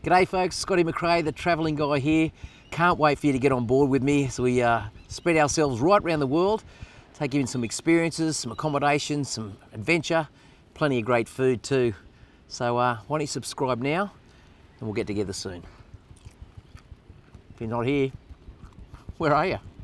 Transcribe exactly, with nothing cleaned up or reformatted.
G'day folks, Scotty McRae, the travelling guy here. Can't wait for you to get on board with me so we uh, spread ourselves right around the world, take you in some experiences, some accommodations, some adventure, plenty of great food too. So uh, why don't you subscribe now and we'll get together soon. If you're not here, where are you?